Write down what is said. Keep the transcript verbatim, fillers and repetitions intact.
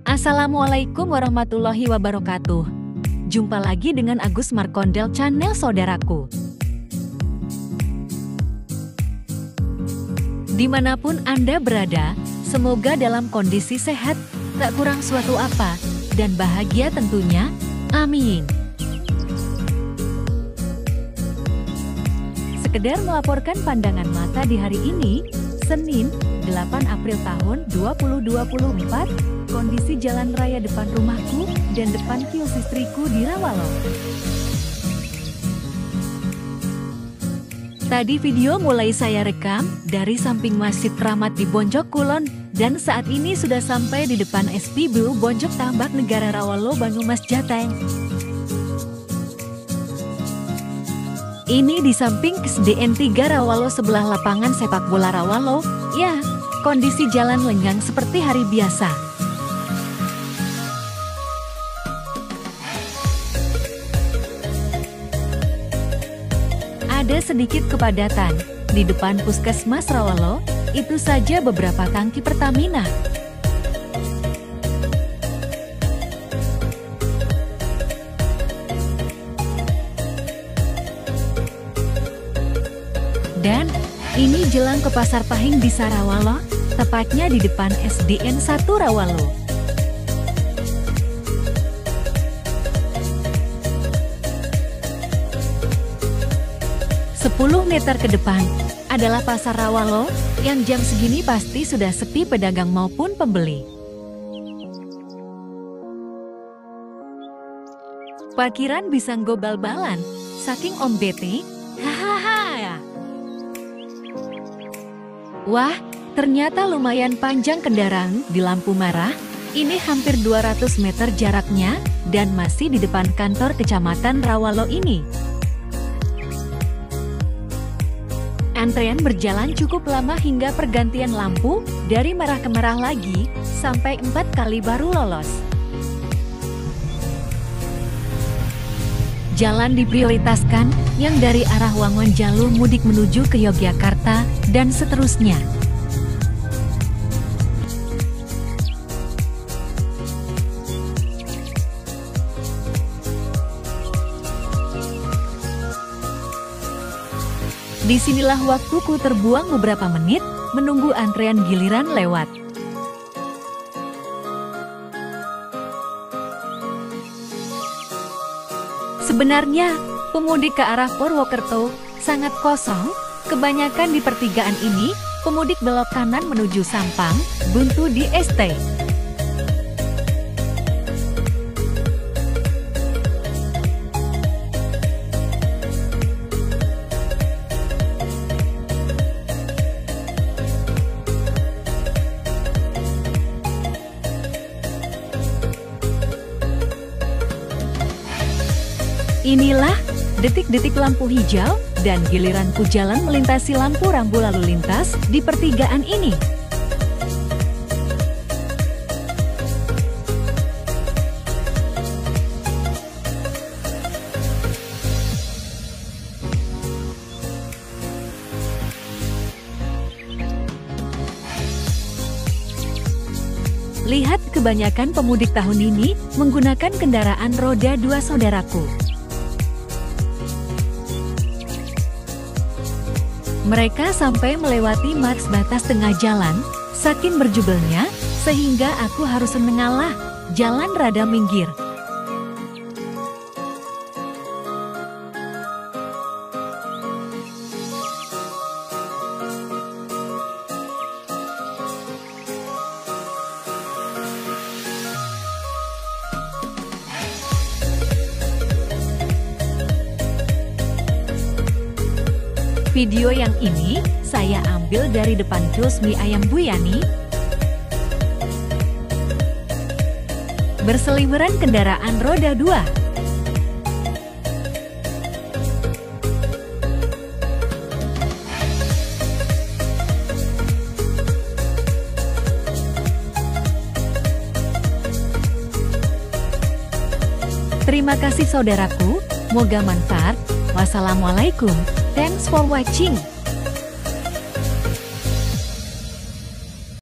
Assalamualaikum warahmatullahi wabarakatuh. Jumpa lagi dengan Agus Markondel Channel saudaraku. Dimanapun Anda berada, semoga dalam kondisi sehat, tak kurang suatu apa, dan bahagia tentunya. Amin. Sekedar melaporkan pandangan mata di hari ini, Senin, delapan April tahun dua ribu dua puluh empat, kondisi jalan raya depan rumahku dan depan kios istriku di Rawalo. Tadi video mulai saya rekam dari samping Masjid Kramat di Bonjok Kulon, dan saat ini sudah sampai di depan S P B U Bonjok Tambak Negara Rawalo Banyumas Jateng. Ini di samping K S D N tiga Rawalo sebelah lapangan sepak bola Rawalo. Ya, kondisi jalan lengang seperti hari biasa. Ada sedikit kepadatan di depan Puskesmas Rawalo, itu saja beberapa tangki Pertamina. Dan ini jelang ke Pasar Pahing di Sarawalo, tepatnya di depan S D N satu Rawalo. sepuluh meter ke depan adalah Pasar Rawalo, yang jam segini pasti sudah sepi pedagang maupun pembeli. Parkiran bisa ngobal-balan, saking Om Bete, hahaha. Wah, ternyata lumayan panjang kendaraan di lampu merah. Ini hampir dua ratus meter jaraknya, dan masih di depan kantor Kecamatan Rawalo ini. Antrean berjalan cukup lama hingga pergantian lampu, dari merah ke merah lagi, sampai empat kali baru lolos. Jalan diprioritaskan, yang dari arah Wangon jalur mudik menuju ke Yogyakarta, dan seterusnya. Disinilah waktuku terbuang beberapa menit, menunggu antrean giliran lewat. Sebenarnya, pemudik ke arah Purwokerto sangat kosong. Kebanyakan di pertigaan ini, pemudik belok kanan menuju Sampang, buntu di S T. Inilah detik-detik lampu hijau dan giliranku jalan melintasi lampu rambu lalu lintas di pertigaan ini. Lihat, kebanyakan pemudik tahun ini menggunakan kendaraan roda dua saudaraku. Mereka sampai melewati marks batas tengah jalan, saking berjubelnya, sehingga aku harus mengalah, jalan rada minggir. Video yang ini saya ambil dari depan kios mie ayam Bu Yani. Berseliweran kendaraan roda dua. Terima kasih saudaraku, moga manfaat. Wassalamualaikum. Thanks for watching.